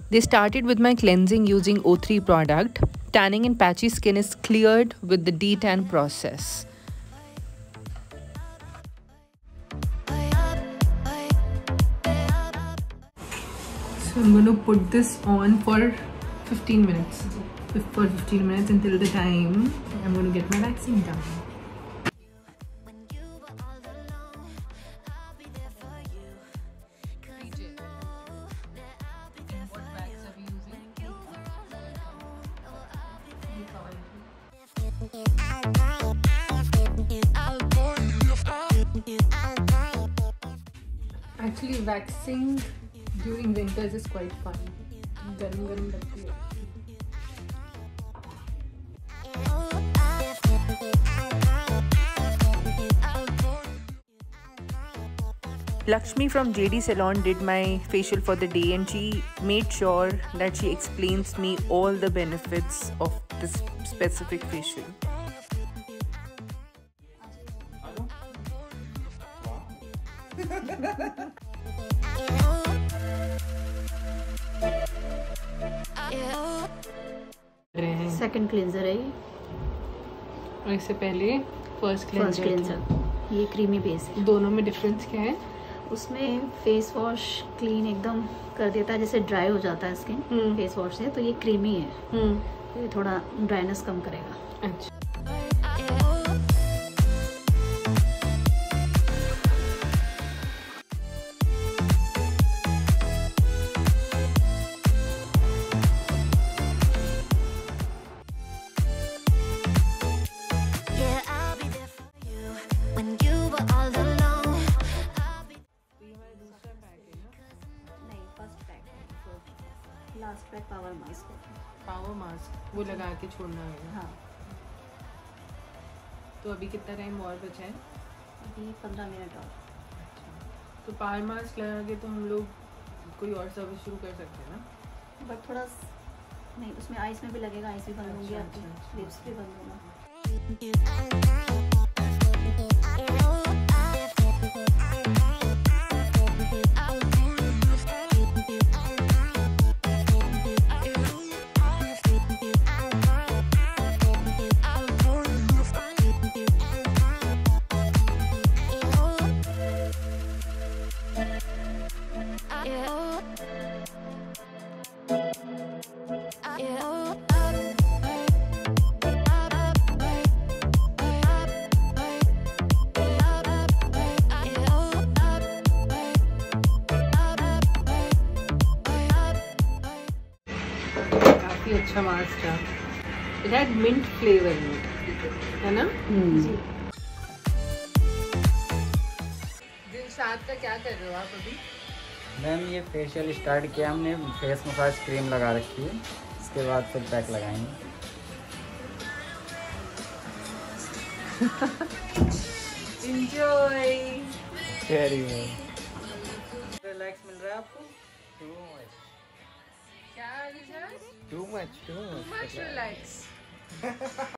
They started with my cleansing using O3 product. Tanning and patchy skin is cleared with the detan process. So I'm going to put this on for 15 minutes. For 15 minutes until the time I'm going to get my vaccine done. Actually, waxing during winters is quite fun. Lakshmi from JD Salon did my facial for the day, and she made sure that she explains me all the benefits of this specific facial. Second cleanser है ये, और इससे पहले first cleanser. ये creamy base है। दोनों में difference क्या है? उसमें फेस वॉश क्लीन एकदम कर देता है, जैसे ड्राई हो जाता है स्किन फेस वॉश से, तो ये क्रीमी है, तो ये थोड़ा ड्राइनेस कम करेगा। अच्छा, लास्ट पैक पावर मास्क है। पावर मास्क वो लगा के छोड़ना है। हाँ। तो अभी कितना टाइम और बचा है? अभी 15 मिनट और। तो पावर मास्क लगा के तो हम लोग कोई और सर्विस शुरू कर सकते हैं ना? बट थोड़ा नहीं, उसमें आइस में भी लगेगा, आइस भी बंद होंगी आपकी, लिप्स भी बंद होगा। अच्छा मास्क था। It had mint flavor in it, है ना? दिलशाद का क्या कर रहे हो आप अभी? मैम ये फेशियल स्टार्ट किया हमने, फेस मसाज क्रीम लगा रखी है, इसके बाद फिर पैक लगाएंगे। Enjoy. Very good. रिलैक्स मिल रहा है आपको? क्या? Too much relax.